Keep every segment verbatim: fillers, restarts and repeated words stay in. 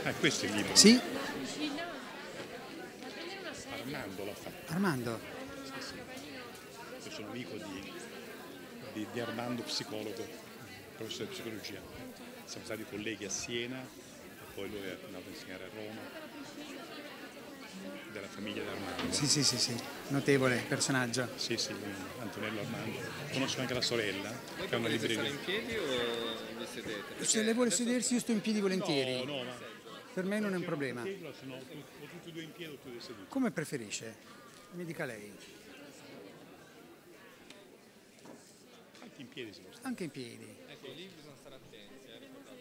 Ah, questo è il libro? Sì. Armando l'ha fatto. Armando. Sì, sì. Io sono amico di, di, di Armando, psicologo, professore di psicologia. Siamo stati colleghi a Siena e poi lui è andato a insegnare a Roma. Della famiglia di Armando. Sì, sì, sì, sì, notevole personaggio. Sì, sì, Antonello Armando. Conosco anche la sorella, Voi che ha una volete libreria. stare in piedi o vi sedete? Perché Se lei vuole adesso- sedersi io sto in piedi volentieri. No, no, ma Per me non è un problema. se no, o tutti e due in piedi o tutti e due seduti. Come preferisce? Mi dica lei. Anche in piedi si può stare. Anche in piedi. Ecco, lì bisogna stare attenti, eh, ricordate.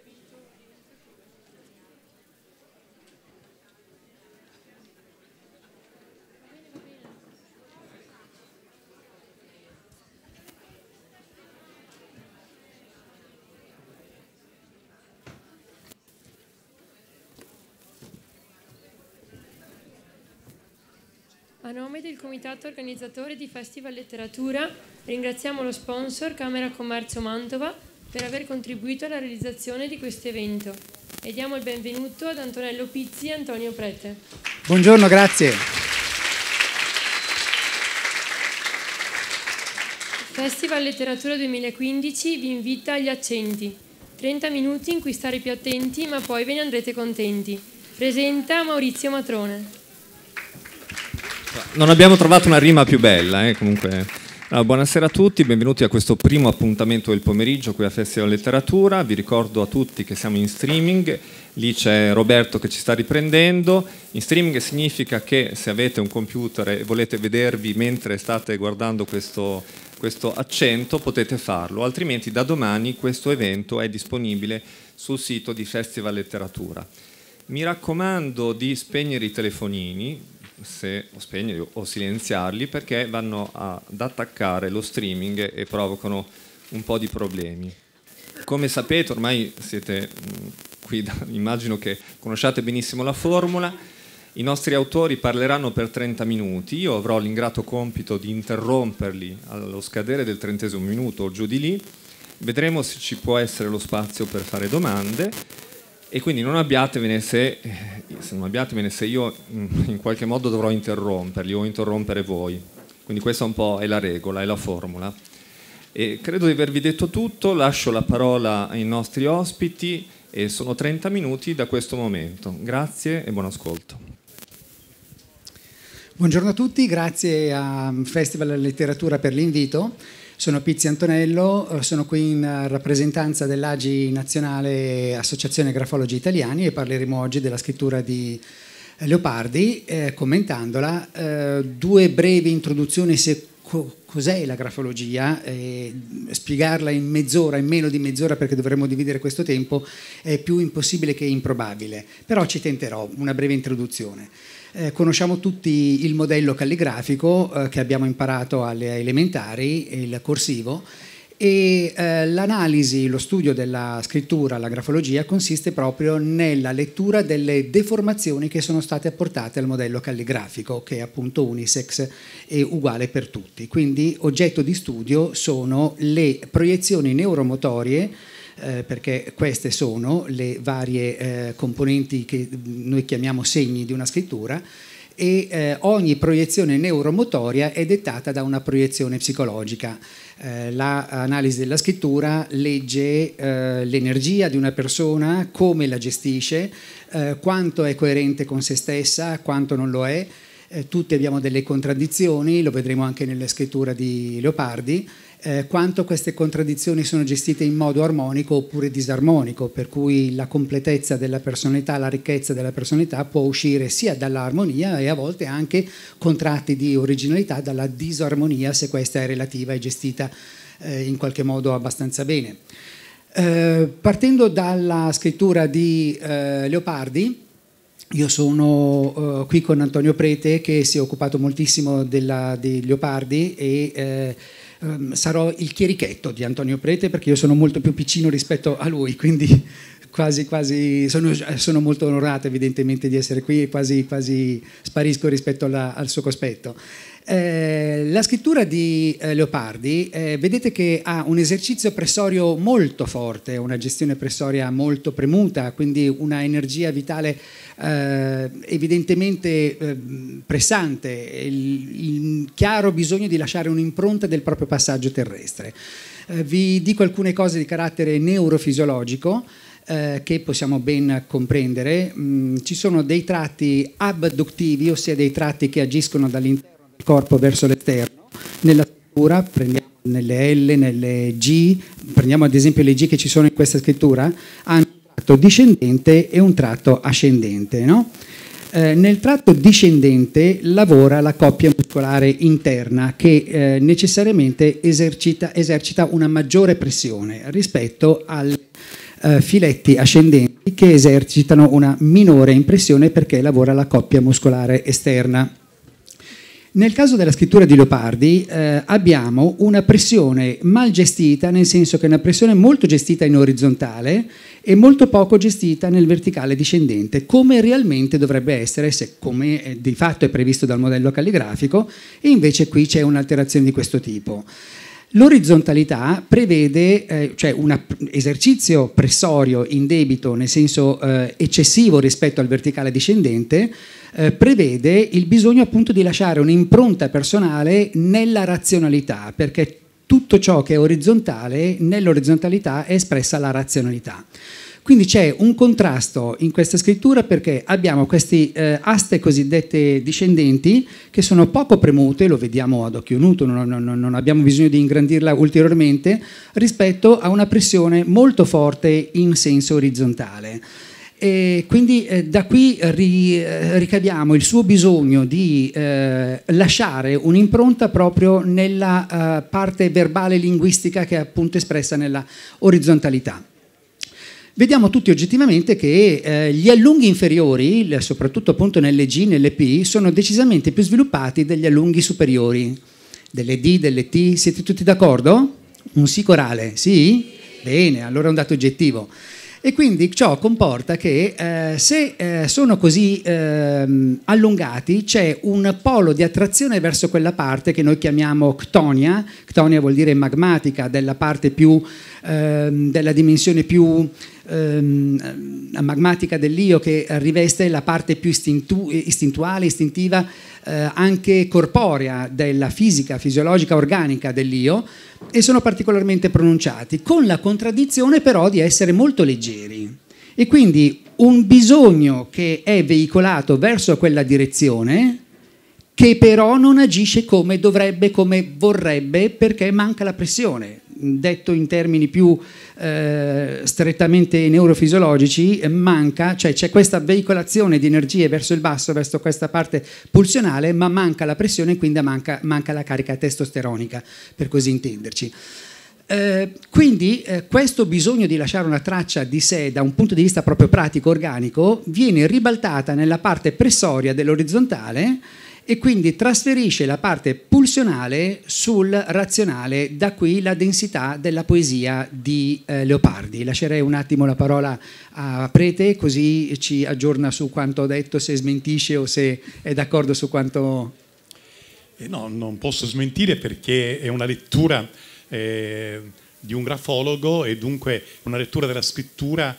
A nome del comitato organizzatore di Festival Letteratura ringraziamo lo sponsor Camera Commercio Mantova per aver contribuito alla realizzazione di questo evento e diamo il benvenuto ad Antonello Pizzi e Antonio Prete. Buongiorno, grazie. Festival Letteratura duemilaquindici vi invita agli accenti. trenta minuti in cui stare più attenti, ma poi ve ne andrete contenti. Presenta Maurizio Matrone. Non abbiamo trovato una rima più bella, eh, comunque. Allora, buonasera a tutti, benvenuti a questo primo appuntamento del pomeriggio qui a Festival Letteratura. Vi ricordo a tutti che siamo in streaming, lì c'è Roberto che ci sta riprendendo. In streaming significa che se avete un computer e volete vedervi mentre state guardando questo, questo accento potete farlo, altrimenti da domani questo evento è disponibile sul sito di Festival Letteratura. Mi raccomando di spegnere i telefonini, se o spegnere o silenziarli, perché vanno ad attaccare lo streaming e provocano un po' di problemi. Come sapete, ormai siete qui, immagino che conosciate benissimo la formula. I nostri autori parleranno per trenta minuti, io avrò l'ingrato compito di interromperli allo scadere del trentesimo minuto o giù di lì. Vedremo se ci può essere lo spazio per fare domande. E quindi non abbiatevene se, se non abbiatevene se io in qualche modo dovrò interromperli o interrompere voi. Quindi questa un po' è la regola, è la formula. E credo di avervi detto tutto, lascio la parola ai nostri ospiti e sono trenta minuti da questo momento. Grazie e buon ascolto. Buongiorno a tutti, grazie a Festival Letteratura per l'invito. Sono Pizzi Antonello, sono qui in rappresentanza dell'A G I Nazionale Associazione Grafologi Italiani e parleremo oggi della scrittura di Leopardi, eh, commentandola. Eh, due brevi introduzioni se co- cos'è la grafologia, eh, spiegarla in mezz'ora, in meno di mezz'ora perché dovremmo dividere questo tempo, è più impossibile che improbabile, però ci tenterò una breve introduzione. Eh, conosciamo tutti il modello calligrafico eh, che abbiamo imparato alle elementari, il corsivo, e eh, l'analisi, lo studio della scrittura, la grafologia, consiste proprio nella lettura delle deformazioni che sono state apportate al modello calligrafico, che è appunto unisex e uguale per tutti. Quindi oggetto di studio sono le proiezioni neuromotorie, Eh, perché queste sono le varie eh, componenti che noi chiamiamo segni di una scrittura, e eh, ogni proiezione neuromotoria è dettata da una proiezione psicologica. Eh, l'analisi della scrittura legge eh, l'energia di una persona, come la gestisce, eh, quanto è coerente con se stessa, quanto non lo è. Eh, tutti abbiamo delle contraddizioni, lo vedremo anche nella scrittura di Leopardi. Eh, quanto queste contraddizioni sono gestite in modo armonico oppure disarmonico, per cui la completezza della personalità, la ricchezza della personalità può uscire sia dall'armonia e a volte anche, con tratti di originalità, dalla disarmonia, se questa è relativa e gestita eh, in qualche modo abbastanza bene. Eh, partendo dalla scrittura di eh, Leopardi, io sono uh, qui con Antonio Prete, che si è occupato moltissimo della, di Leopardi, e eh, um, sarò il chierichetto di Antonio Prete perché io sono molto più piccino rispetto a lui, quindi quasi quasi sono, sono molto onorato evidentemente di essere qui e quasi, quasi sparisco rispetto alla, al suo cospetto. Eh, la scrittura di eh, Leopardi, eh, vedete che ha un esercizio pressorio molto forte, una gestione pressoria molto premuta, quindi una energia vitale eh, evidentemente eh, pressante, il, il chiaro bisogno di lasciare un'impronta del proprio passaggio terrestre. Eh, vi dico alcune cose di carattere neurofisiologico eh, che possiamo ben comprendere. Mm, ci sono dei tratti abductivi, ossia dei tratti che agiscono dall'interno corpo verso l'esterno. Nella scrittura prendiamo nelle L, nelle G, prendiamo ad esempio le G che ci sono in questa scrittura, hanno un tratto discendente e un tratto ascendente, no? Eh, nel tratto discendente lavora la coppia muscolare interna che eh, necessariamente esercita, esercita una maggiore pressione rispetto ai eh, filetti ascendenti che esercitano una minore impressione perché lavora la coppia muscolare esterna. Nel caso della scrittura di Leopardi eh, abbiamo una pressione mal gestita, nel senso che è una pressione molto gestita in orizzontale e molto poco gestita nel verticale discendente, come realmente dovrebbe essere, se, come eh, di fatto è previsto dal modello calligrafico, e invece qui c'è un'alterazione di questo tipo. L'orizzontalità prevede eh, cioè un esercizio pressorio indebito, nel senso eh, eccessivo rispetto al verticale discendente, eh, prevede il bisogno appunto di lasciare un'impronta personale nella razionalità, perché tutto ciò che è orizzontale, nell'orizzontalità è espressa la razionalità. Quindi c'è un contrasto in questa scrittura perché abbiamo queste eh, aste cosiddette discendenti che sono poco premute, lo vediamo ad occhio nudo, non, non, non abbiamo bisogno di ingrandirla ulteriormente, rispetto a una pressione molto forte in senso orizzontale. E quindi eh, da qui ri, eh, ricaviamo il suo bisogno di eh, lasciare un'impronta proprio nella eh, parte verbale linguistica che è appunto espressa nella orizzontalità. Vediamo tutti oggettivamente che eh, gli allunghi inferiori, soprattutto appunto nelle G, nelle P, sono decisamente più sviluppati degli allunghi superiori, delle D, delle T. Siete tutti d'accordo? Un sì corale, sì? Bene, allora è un dato oggettivo. E quindi ciò comporta che eh, se eh, sono così eh, allungati c'è un polo di attrazione verso quella parte che noi chiamiamo ctonia. Ctonia vuol dire magmatica, della parte più, eh, della dimensione più eh, magmatica dell'io, che riveste la parte più istintu- istintuale, istintiva, eh, anche corporea della fisica, fisiologica, organica dell'io, e sono particolarmente pronunciati, con la contraddizione però di essere molto leggeri. E quindi un bisogno che è veicolato verso quella direzione, che però non agisce come dovrebbe, come vorrebbe, perché manca la pressione. Detto in termini più eh, strettamente neurofisiologici, manca, cioè c'è questa veicolazione di energie verso il basso, verso questa parte pulsionale, ma manca la pressione e quindi manca, manca la carica testosteronica, per così intenderci. Eh, quindi eh, questo bisogno di lasciare una traccia di sé da un punto di vista proprio pratico, organico, viene ribaltata nella parte pressoria dell'orizzontale e quindi trasferisce la parte pulsionale sul razionale, da qui la densità della poesia di eh, Leopardi. Lascerei un attimo la parola a Prete, così ci aggiorna su quanto ho detto, se smentisce o se è d'accordo su quanto... Eh no, non posso smentire perché è una lettura eh, di un grafologo e dunque una lettura della scrittura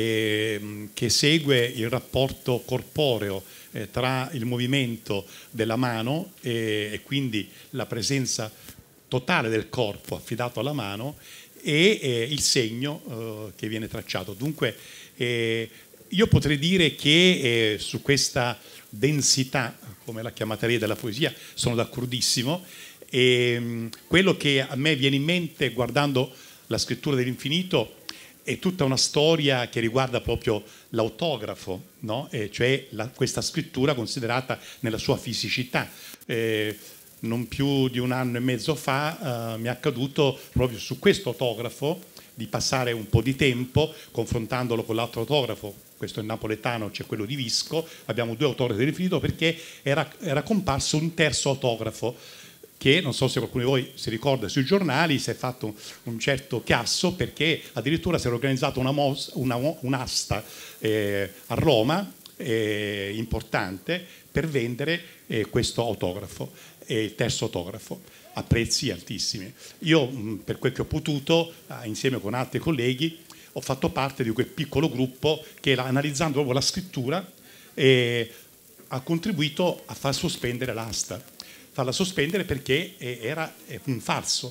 eh, che segue il rapporto corporeo eh, tra il movimento della mano e, e quindi la presenza totale del corpo affidato alla mano e eh, il segno eh, che viene tracciato. Dunque eh, io potrei dire che eh, su questa densità, come la chiamate lei, della poesia, sono d'accordissimo. E mh, quello che a me viene in mente guardando la scrittura dell'infinito è tutta una storia che riguarda proprio l'autografo, no? E cioè la, questa scrittura considerata nella sua fisicità. Eh, non più di un anno e mezzo fa eh, mi è accaduto proprio su questo autografo di passare un po' di tempo confrontandolo con l'altro autografo. Questo è napoletano, c'è quello di Visco, abbiamo due autografi dell'infinito perché era, era comparso un terzo autografo che non so se qualcuno di voi si ricorda, sui giornali si è fatto un certo chiasso perché addirittura si era organizzata una mos, una, un'asta eh, a Roma eh, importante per vendere eh, questo autografo. e il terzo autografo a prezzi altissimi. Io, mh, per quel che ho potuto, eh, insieme con altri colleghi, ho fatto parte di quel piccolo gruppo che, analizzando proprio la scrittura, eh, ha contribuito a far sospendere l'asta, farla sospendere perché era un falso.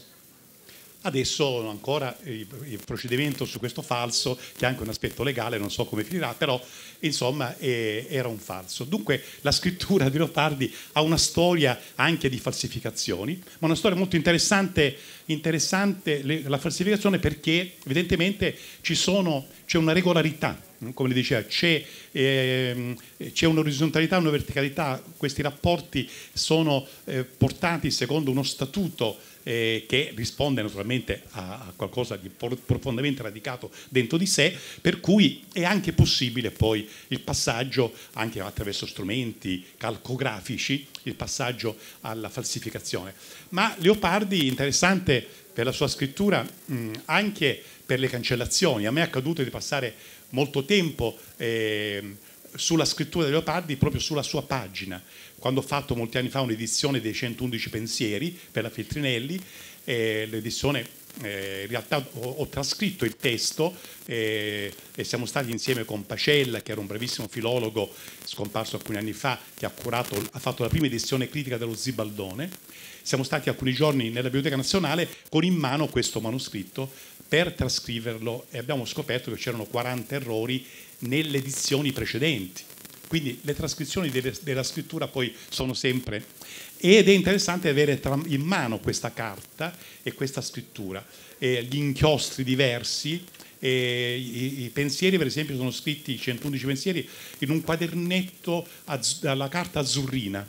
Adesso ancora il procedimento su questo falso, che ha anche un aspetto legale, non so come finirà, però insomma era un falso. Dunque la scrittura di Leopardi ha una storia anche di falsificazioni, ma una storia molto interessante, interessante la falsificazione, perché evidentemente ci sono, c'è una regolarità, come le diceva, c'è, eh, c'è un'orizzontalità, una verticalità, questi rapporti sono eh, portati secondo uno statuto Eh, che risponde naturalmente a, a qualcosa di profondamente radicato dentro di sé, per cui è anche possibile poi il passaggio, anche attraverso strumenti calcografici, il passaggio alla falsificazione. Ma Leopardi, interessante per la sua scrittura, mh, anche per le cancellazioni. A me è accaduto di passare molto tempo eh, sulla scrittura di Leopardi, proprio sulla sua pagina, quando ho fatto molti anni fa un'edizione dei centoundici pensieri per la Feltrinelli. eh, l'edizione eh, in realtà ho, ho trascritto il testo eh, e siamo stati insieme con Pacella, che era un bravissimo filologo scomparso alcuni anni fa, che ha curato, ha fatto la prima edizione critica dello Zibaldone. Siamo stati alcuni giorni nella Biblioteca Nazionale con in mano questo manoscritto per trascriverlo, e abbiamo scoperto che c'erano quaranta errori nelle edizioni precedenti. Quindi le trascrizioni delle, della scrittura poi sono sempre, ed è interessante avere in mano questa carta e questa scrittura, e gli inchiostri diversi, e i, i pensieri per esempio sono scritti, i centoundici pensieri, in un quadernetto alla carta azzurrina,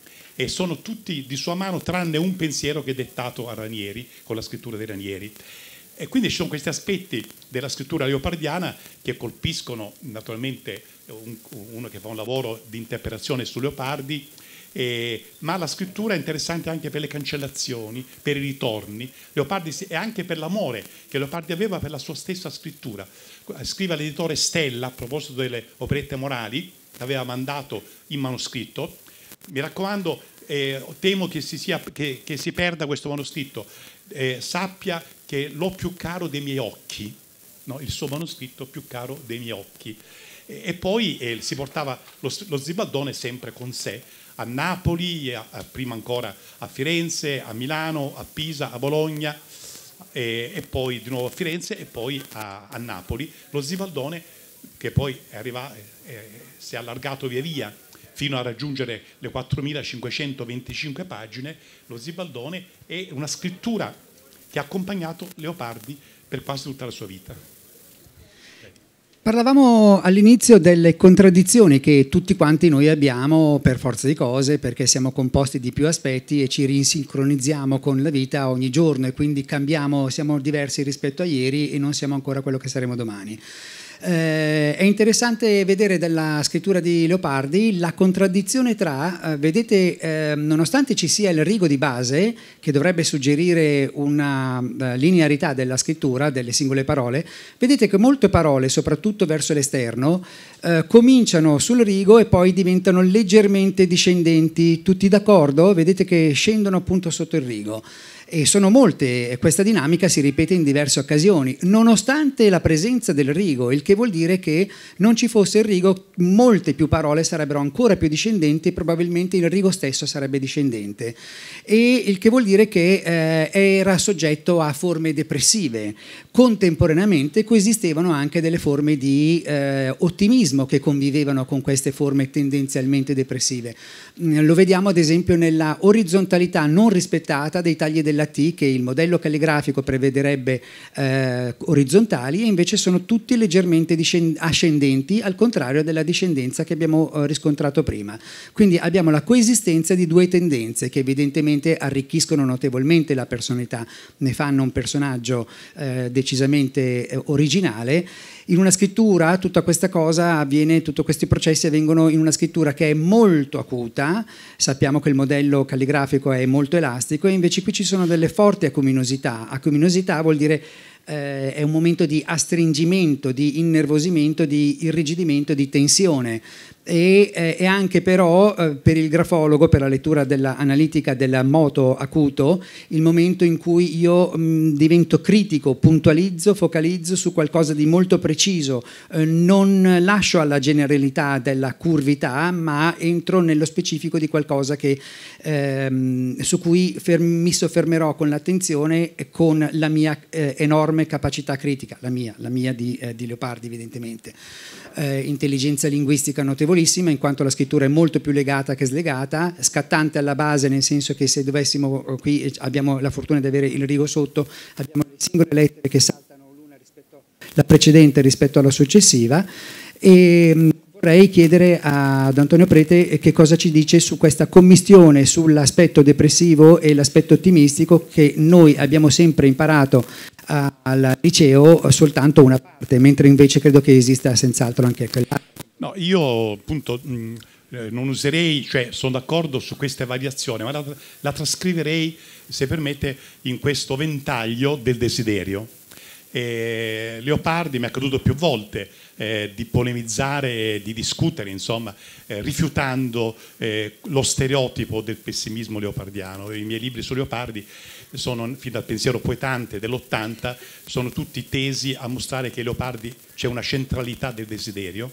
e sono tutti di sua mano tranne un pensiero che è dettato a Ranieri, con la scrittura dei Ranieri. E quindi ci sono questi aspetti della scrittura leopardiana che colpiscono naturalmente un, uno che fa un lavoro di interpretazione su Leopardi, eh, ma la scrittura è interessante anche per le cancellazioni, per i ritorni. Leopardi, e anche per l'amore che Leopardi aveva per la sua stessa scrittura. Scrive all'editore Stella, a proposito delle operette morali, che aveva mandato in manoscritto: mi raccomando, eh, temo che si, sia, che, che si perda questo manoscritto, eh, sappia che l'ho più caro dei miei occhi, no? Il suo manoscritto più caro dei miei occhi. E, e poi eh, si portava lo, lo Zibaldone sempre con sé, a Napoli, a, a, prima ancora a Firenze, a Milano, a Pisa, a Bologna, e, e poi di nuovo a Firenze e poi a, a Napoli. Lo Zibaldone, che poi è arrivato, eh, si è allargato via via fino a raggiungere le quattromilacinquecentoventicinque pagine. Lo Zibaldone è una scrittura che ha accompagnato Leopardi per quasi tutta la sua vita. Parlavamo all'inizio delle contraddizioni che tutti quanti noi abbiamo per forza di cose, perché siamo composti di più aspetti e ci rinsincronizziamo con la vita ogni giorno, e quindi cambiamo, siamo diversi rispetto a ieri e non siamo ancora quello che saremo domani. Eh, è interessante vedere dalla scrittura di Leopardi la contraddizione tra, eh, vedete, eh, nonostante ci sia il rigo di base che dovrebbe suggerire una uh, linearità della scrittura, delle singole parole, vedete che molte parole, soprattutto verso l'esterno, eh, cominciano sul rigo e poi diventano leggermente discendenti. Tutti d'accordo? Vedete che scendono appunto sotto il rigo. E sono molte, e questa dinamica si ripete in diverse occasioni, nonostante la presenza del rigo, il che vuol dire che non ci fosse il rigo, molte più parole sarebbero ancora più discendenti e probabilmente il rigo stesso sarebbe discendente, e il che vuol dire che eh, era soggetto a forme depressive. Contemporaneamente coesistevano anche delle forme di eh, ottimismo che convivevano con queste forme tendenzialmente depressive. Lo vediamo ad esempio nella orizzontalità non rispettata dei tagli della T, che il modello calligrafico prevederebbe eh, orizzontali, e invece sono tutti leggermente ascendenti, al contrario della discendenza che abbiamo eh, riscontrato prima. Quindi abbiamo la coesistenza di due tendenze che evidentemente arricchiscono notevolmente la personalità, ne fanno un personaggio eh, decisamente eh, originale. In una scrittura tutta questa cosa avviene, tutti questi processi avvengono in una scrittura che è molto acuta. Sappiamo che il modello calligrafico è molto elastico, e invece qui ci sono delle forti acuminosità. Acuminosità vuol dire eh, è un momento di astringimento, di innervosimento, di irrigidimento, di tensione. E, eh, e anche però eh, per il grafologo, per la lettura dell'analitica del moto acuto, il momento in cui io mh, divento critico, puntualizzo, focalizzo su qualcosa di molto preciso, eh, non lascio alla generalità della curvità, ma entro nello specifico di qualcosa che, ehm, su cui mi soffermerò con l'attenzione e con la mia eh, enorme capacità critica, la mia, la mia di, eh, di Leopardi evidentemente. Eh, intelligenza linguistica notevolissima, in quanto la scrittura è molto più legata che slegata, scattante alla base, nel senso che se dovessimo, qui abbiamo la fortuna di avere il rigo sotto, abbiamo le singole lettere che saltano l'una rispetto alla precedente rispetto alla successiva. E vorrei chiedere ad Antonio Prete che cosa ci dice su questa commistione sull'aspetto depressivo e l'aspetto ottimistico, che noi abbiamo sempre imparato al liceo soltanto una parte, mentre invece credo che esista senz'altro anche quella. No, io appunto mh, non userei, cioè sono d'accordo su queste variazioni, ma la, la trascriverei, se permette, in questo ventaglio del desiderio. Eh, Leopardi mi è accaduto più volte eh, di polemizzare, di discutere, insomma, eh, rifiutando eh, lo stereotipo del pessimismo leopardiano. I miei libri su Leopardi sono, fino al pensiero poetante dell'ottanta, sono tutti tesi a mostrare che Leopardi c'è una centralità del desiderio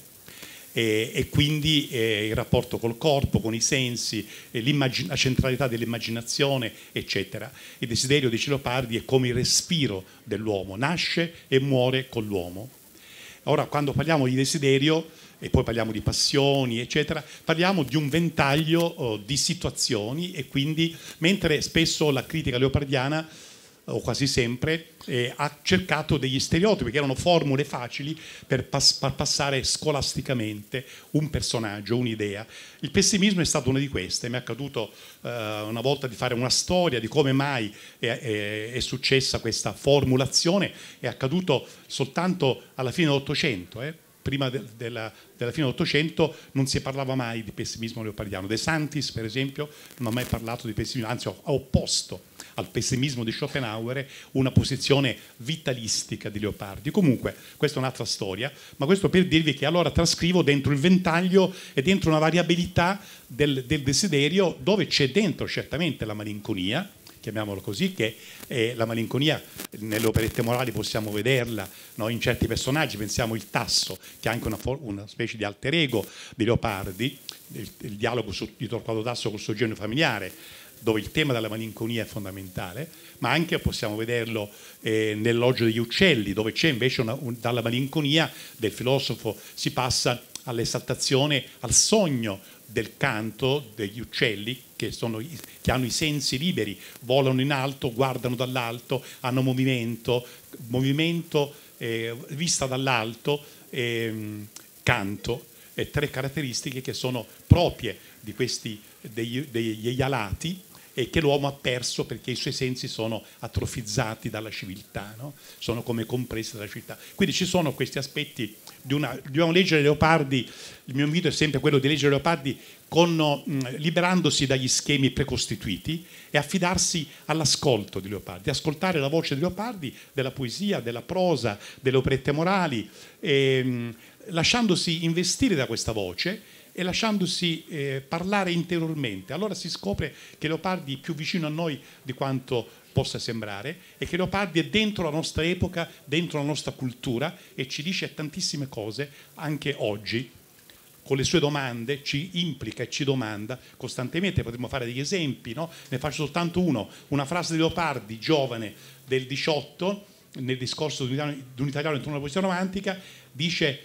e, e quindi eh, il rapporto col corpo, con i sensi, eh, la centralità dell'immaginazione, eccetera. Il desiderio, dice Leopardi, è come il respiro dell'uomo, nasce e muore con l'uomo. Ora, quando parliamo di desiderio, e poi parliamo di passioni, eccetera, parliamo di un ventaglio oh, di situazioni, e quindi, mentre spesso la critica leopardiana, o quasi sempre, eh, ha cercato degli stereotipi, che erano formule facili per, pas- per passare scolasticamente un personaggio, un'idea. Il pessimismo è stato una di queste. Mi è accaduto eh, una volta di fare una storia di come mai è, è, è successa questa formulazione. È accaduto soltanto alla fine dell'Ottocento, eh? Prima de- della, della fine dell'Ottocento non si parlava mai di pessimismo leopardiano. De Santis, per esempio, non ha mai parlato di pessimismo, anzi ha opposto al pessimismo di Schopenhauer una posizione vitalistica di Leopardi. Comunque, questa è un'altra storia, ma questo per dirvi che allora trascrivo dentro il ventaglio e dentro una variabilità del, del desiderio, dove c'è dentro certamente la malinconia, chiamiamolo così, che è la malinconia nelle operette morali possiamo vederla, no? In certi personaggi, pensiamo il Tasso, che è anche una, una specie di alter ego di Leopardi, il, il dialogo su, di Torquato Tasso col suo genio familiare, dove il tema della malinconia è fondamentale, ma anche possiamo vederlo eh, nell'Elogio degli uccelli, dove c'è invece una, un, dalla malinconia del filosofo si passa all'esaltazione, al sogno del canto degli uccelli, che, sono, che hanno i sensi liberi, volano in alto, guardano dall'alto, hanno movimento, movimento eh, vista dall'alto, eh, canto, e tre caratteristiche che sono proprie di questi degli, degli alati, e che l'uomo ha perso perché i suoi sensi sono atrofizzati dalla civiltà, no? Sono come compresi dalla civiltà. Quindi ci sono questi aspetti di una, dobbiamo leggere Leopardi. Il mio invito è sempre quello di leggere Leopardi con, mh, liberandosi dagli schemi precostituiti e affidarsi all'ascolto di Leopardi, ascoltare la voce di Leopardi, della poesia, della prosa, delle operette morali, e, mh, lasciandosi investire da questa voce e lasciandosi eh, parlare interiormente. Allora si scopre che Leopardi è più vicino a noi di quanto possa sembrare, e che Leopardi è dentro la nostra epoca, dentro la nostra cultura, e ci dice tantissime cose anche oggi. Con le sue domande ci implica e ci domanda costantemente. Potremmo fare degli esempi, no? Ne faccio soltanto uno. Una frase di Leopardi, giovane, del diciotto, nel discorso di un italiano intorno alla poesia romantica, dice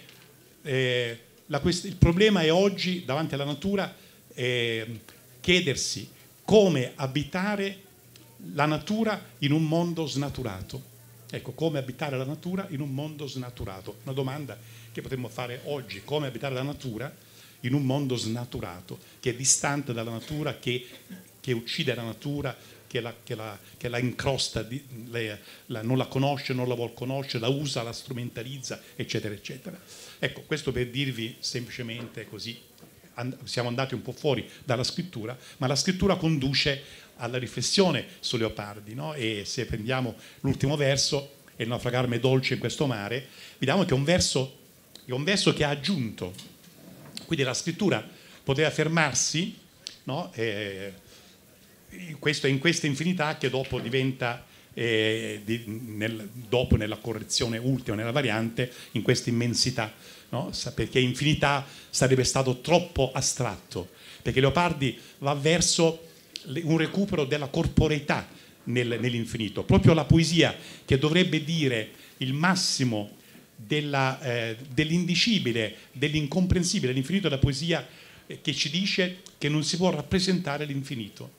eh, La quest- il problema è oggi, davanti alla natura, eh, chiedersi come abitare la natura in un mondo snaturato. Ecco, come abitare la natura in un mondo snaturato. Una domanda che potremmo fare oggi: come abitare la natura in un mondo snaturato, che è distante dalla natura, che, che uccide la natura, che la, che la, che la incrosta, di, le, la, non la conosce, non la vuol conoscere, la usa, la strumentalizza, eccetera, eccetera. Ecco, questo per dirvi semplicemente così, and- siamo andati un po' fuori dalla scrittura, ma la scrittura conduce alla riflessione su Leopardi, no? E se prendiamo l'ultimo verso, e il naufragarmi dolce in questo mare, vediamo che è un verso, è un verso che ha aggiunto Quindi la scrittura poteva fermarsi, no? eh, in, questo, in questa infinità che dopo diventa, eh, di, nel, dopo nella correzione ultima, nella variante, in questa immensità, no? Perché infinità sarebbe stato troppo astratto, perché Leopardi va verso un recupero della corporeità nel, nell'infinito, proprio la poesia che dovrebbe dire il massimo della, eh, dell'indicibile, dell'incomprensibile. L'infinito è la poesia che ci dice che non si può rappresentare l'infinito.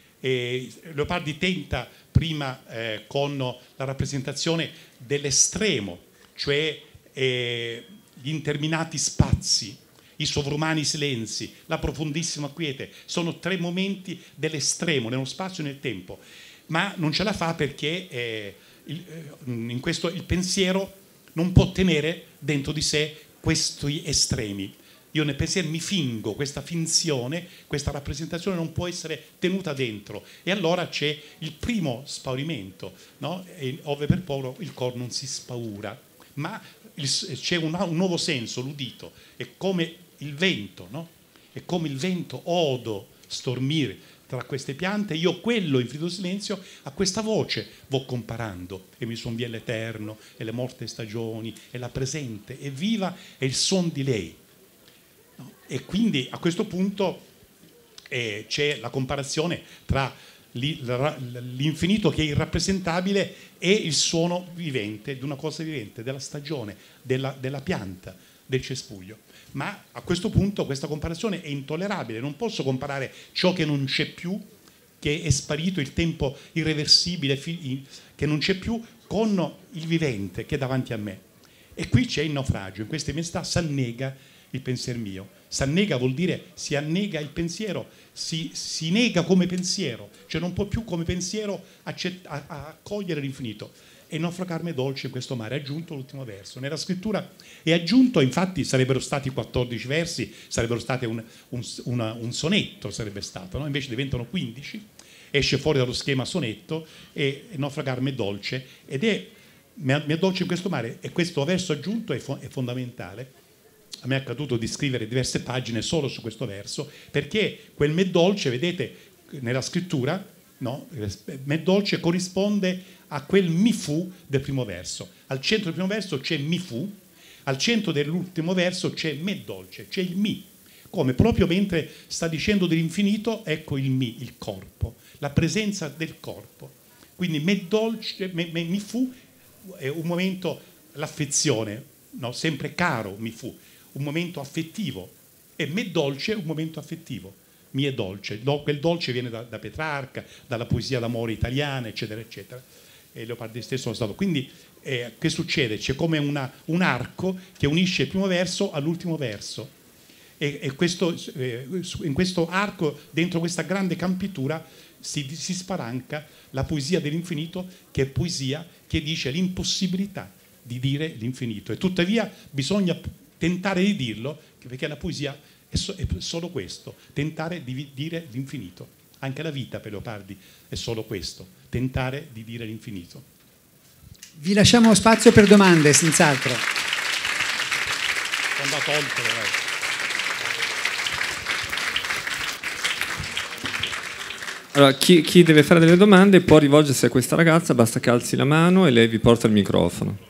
E Leopardi tenta prima eh, con la rappresentazione dell'estremo, cioè eh, gli interminati spazi, i sovrumani silenzi, la profondissima quiete, sono tre momenti dell'estremo, nello spazio e nel tempo, ma non ce la fa perché eh, il, in questo, il pensiero non può tenere dentro di sé questi estremi. Io nel pensiero mi fingo, questa finzione, questa rappresentazione non può essere tenuta dentro, e allora c'è il primo spaurimento, no? E, ove per poco il cor non si spaura, ma c'è un, un nuovo senso, l'udito, è come il vento, no? È come il vento odo stormire tra queste piante, io quello infinito silenzio a questa voce vo comparando, e mi son via l'eterno e le morte stagioni e la presente e viva e il son di lei, no? E quindi a questo punto eh, c'è la comparazione tra l'infinito che è irrappresentabile e il suono vivente di una cosa vivente, della stagione, della, della pianta, del cespuglio. Ma a questo punto questa comparazione è intollerabile, non posso comparare ciò che non c'è più, che è sparito, il tempo irreversibile che non c'è più, con il vivente che è davanti a me. E qui c'è il naufragio, in questa immensità s'annega il pensier mio. S'annega vuol dire si annega il pensiero, si, si nega come pensiero, cioè non può più come pensiero accett- a, a accogliere l'infinito. E naufragarmi dolce in questo mare, è aggiunto l'ultimo verso. Nella scrittura è aggiunto, infatti sarebbero stati quattordici versi, sarebbero state un, un, una, un sonetto, sarebbe stato, no? Invece diventano quindici, esce fuori dallo schema sonetto e, e naufragarmi dolce, ed è mi è dolce in questo mare, e questo verso aggiunto è, fo- è fondamentale. A me è accaduto di scrivere diverse pagine solo su questo verso, perché quel me dolce, vedete, nella scrittura, no? Me dolce corrisponde a quel mi fu del primo verso. Al centro del primo verso c'è mi fu, al centro dell'ultimo verso c'è me dolce, c'è il mi. Come proprio mentre sta dicendo dell'infinito, ecco il mi, il corpo, la presenza del corpo. Quindi me dolce, me, me, mi fu è un momento, l'affezione, no? Sempre caro mi fu, un momento affettivo, e me dolce è un momento affettivo. Mi è dolce, quel dolce viene da, da Petrarca, dalla poesia d'amore italiana, eccetera, eccetera. E Leopardi stesso è stato. Quindi eh, che succede? C'è come una, un arco che unisce il primo verso all'ultimo verso, e, e questo, eh, in questo arco, dentro questa grande campitura, si, si spalanca la poesia dell'infinito, che è poesia che dice l'impossibilità di dire l'infinito, e tuttavia bisogna tentare di dirlo, perché la poesia è, so, è solo questo, tentare di dire l'infinito. Anche la vita per Leopardi è solo questo, tentare di dire l'infinito. Vi lasciamo spazio per domande, senz'altro. Sono andato oltre, eh. Allora, chi, chi deve fare delle domande può rivolgersi a questa ragazza, basta che alzi la mano e lei vi porta il microfono.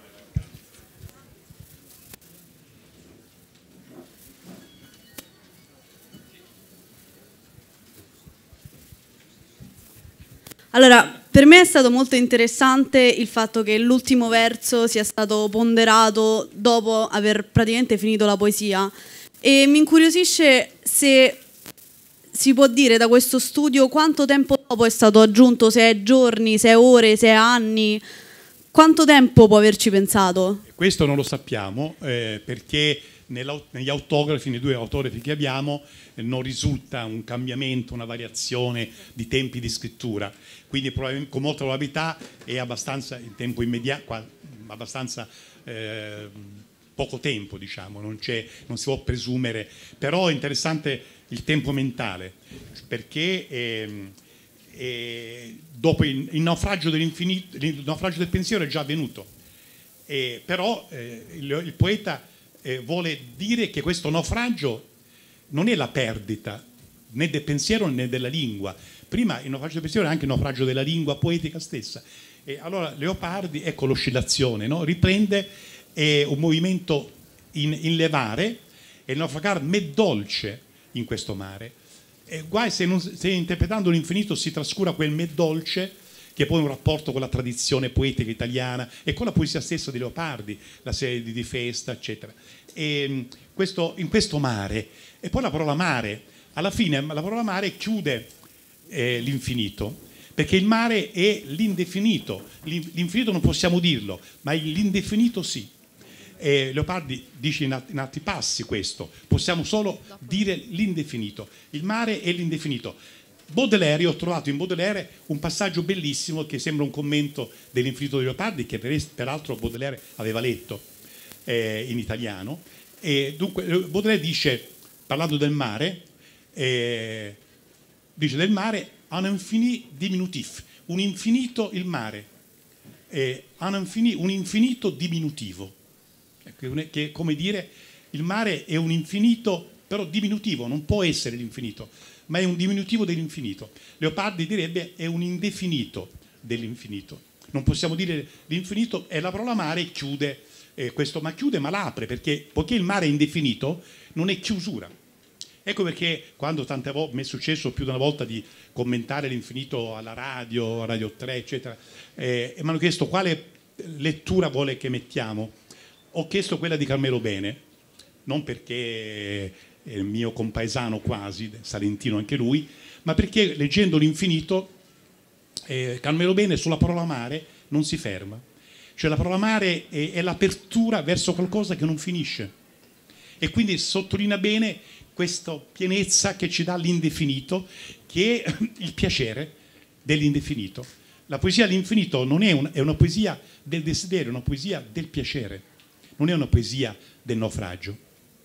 Allora, per me è stato molto interessante il fatto che l'ultimo verso sia stato ponderato dopo aver praticamente finito la poesia, e mi incuriosisce se si può dire da questo studio quanto tempo dopo è stato aggiunto, se è giorni, se è ore, se è anni, quanto tempo può averci pensato? Questo non lo sappiamo, eh, perché negli autografi, nei due autografi che abbiamo, eh, non risulta un cambiamento, una variazione di tempi di scrittura, quindi con molta probabilità è abbastanza in tempo immediato, abbastanza eh, poco tempo, diciamo, non, c'è, non si può presumere, però è interessante il tempo mentale, perché eh, eh, dopo il, il naufragio dell'infinito, il naufragio del pensiero è già avvenuto, eh, però eh, il, il poeta eh, vuole dire che questo naufragio non è la perdita né del pensiero né della lingua. Prima il naufragio del pensiero è anche il naufragio della lingua poetica stessa. E allora Leopardi, ecco l'oscillazione, no? Riprende eh, un movimento in, in levare e il naufragare m'è dolce in questo mare. E guai se, non, se interpretando l'infinito si trascura quel m'è dolce, che poi è un rapporto con la tradizione poetica italiana e con la poesia stessa di Leopardi, la serie di Di Festa, eccetera. E questo, in questo mare, e poi la parola mare, alla fine la parola mare chiude eh, l'infinito, perché il mare è l'indefinito, l'infinito non possiamo dirlo, ma l'indefinito sì. E Leopardi dice in altri, in altri passi questo, possiamo solo dire l'indefinito, il mare è l'indefinito. Baudelaire, io ho trovato in Baudelaire un passaggio bellissimo che sembra un commento dell'infinito di Leopardi, che peraltro Baudelaire aveva letto eh, in italiano. E dunque Baudelaire dice, parlando del mare, eh, dice del mare un infini diminutif, un infinito il mare, eh, un, infini, un infinito diminutivo, che è come dire il mare è un infinito però diminutivo, non può essere l'infinito, ma è un diminutivo dell'infinito. Leopardi direbbe è un indefinito dell'infinito. Non possiamo dire l'infinito, e la parola mare chiude eh, questo, ma chiude ma l'apre, perché poiché il mare è indefinito non è chiusura. Ecco perché quando tante volte mi è successo più di una volta di commentare l'infinito alla radio, a Radio tre, eccetera, eh, e mi hanno chiesto quale lettura vuole che mettiamo. Ho chiesto quella di Carmelo Bene, non perché è il mio compaesano quasi, salentino anche lui, ma perché leggendo l'infinito eh, Carmelo Bene sulla parola mare non si ferma. Cioè la parola mare è, è l'apertura verso qualcosa che non finisce, e quindi sottolinea bene questa pienezza che ci dà l'indefinito, che è il piacere dell'indefinito. La poesia all'infinito non è, un, è una poesia del desiderio, è una poesia del piacere, non è una poesia del naufragio.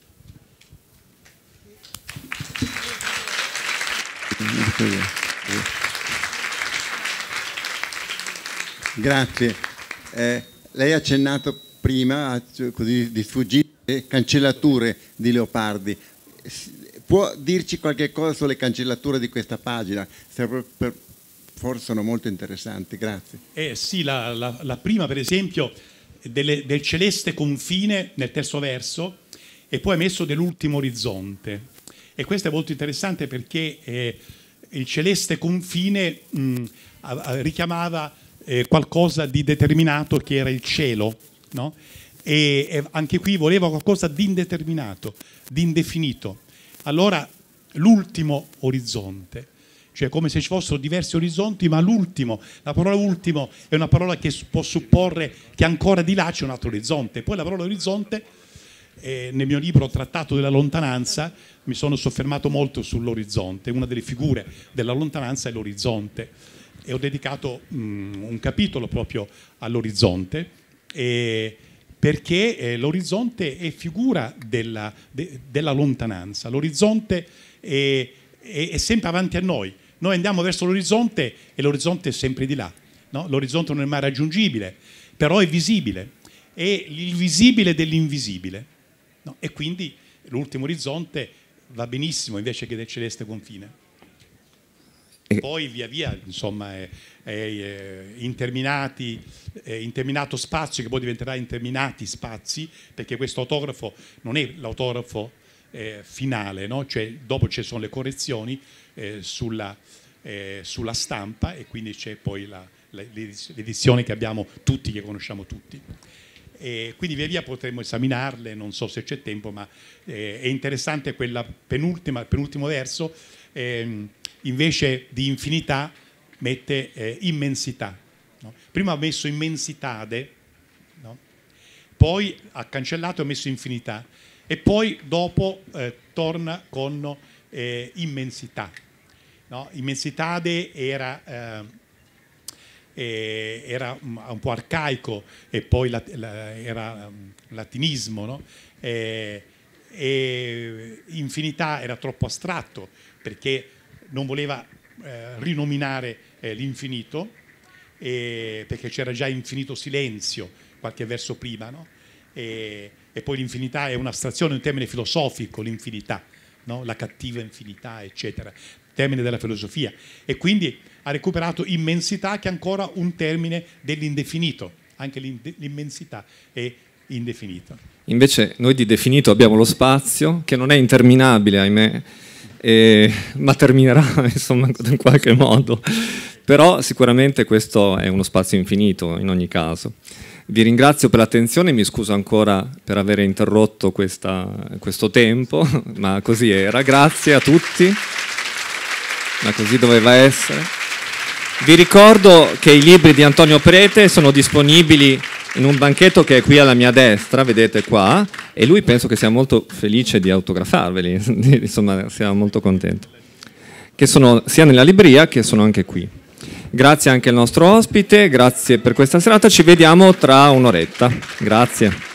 Grazie. Eh, lei ha accennato prima, così di sfuggire, cancellature di Leopardi. Può dirci qualche cosa sulle cancellature di questa pagina? Forse sono molto interessanti, grazie. Eh sì, la, la, la prima per esempio delle, del celeste confine nel terzo verso, e poi messo dell'ultimo orizzonte. E questo è molto interessante perché eh, il celeste confine mh, richiamava eh, qualcosa di determinato che era il cielo, no? E, e anche qui voleva qualcosa di indeterminato, di indefinito. Allora l'ultimo orizzonte, cioè come se ci fossero diversi orizzonti, ma l'ultimo, la parola ultimo è una parola che può supporre che ancora di là c'è un altro orizzonte. Poi la parola orizzonte, eh, nel mio libro Trattato della lontananza, mi sono soffermato molto sull'orizzonte. Una delle figure della lontananza è l'orizzonte, e ho dedicato mh, un capitolo proprio all'orizzonte, e perché eh, l'orizzonte è figura della, de, della lontananza. L'orizzonte è, è, è sempre avanti a noi. Noi andiamo verso l'orizzonte e l'orizzonte è sempre di là, no? L'orizzonte non è mai raggiungibile, però è visibile, è il visibile dell'invisibile, no? E quindi l'ultimo orizzonte va benissimo invece che del celeste confine. Poi via via, insomma, è, è, è interminati, è interminato spazio, che poi diventerà interminati spazi, perché questo autografo non è l'autografo eh, finale, no? Cioè, dopo ci sono le correzioni eh, sulla, eh, sulla stampa, e quindi c'è poi la, la, l'edizione che abbiamo tutti, che conosciamo tutti. E quindi via via potremo esaminarle, non so se c'è tempo, ma eh, è interessante quella penultima, penultimo verso. Eh, invece di infinità mette eh, immensità, no? Prima ha messo immensitade, no? Poi ha cancellato e ha messo infinità, e poi dopo eh, torna con eh, immensità, no? Immensitade era, eh, eh, era un po' arcaico, e poi la, la, era um, latinismo, no? eh, e infinità era troppo astratto, perché non voleva eh, rinominare eh, l'infinito, eh, perché c'era già infinito silenzio qualche verso prima, no? E, e poi l'infinità è un'astrazione, un termine filosofico, l'infinità, no? La cattiva infinità, eccetera, termine della filosofia, e quindi ha recuperato immensità, che è ancora un termine dell'indefinito, anche l'immensità è indefinita. Invece noi di definito abbiamo lo spazio, che non è interminabile, ahimè, e, ma terminerà insomma in qualche modo, però sicuramente questo è uno spazio infinito in ogni caso. Vi ringrazio per l'attenzione, mi scuso ancora per aver interrotto questa, questo tempo, ma così era. Grazie a tutti, ma così doveva essere. Vi ricordo che i libri di Antonio Prete sono disponibili in un banchetto che è qui alla mia destra, vedete qua, e lui penso che sia molto felice di autografarveli, insomma sia molto contento, che sono sia nella libreria che sono anche qui. Grazie anche al nostro ospite, grazie per questa serata, ci vediamo tra un'oretta. Grazie.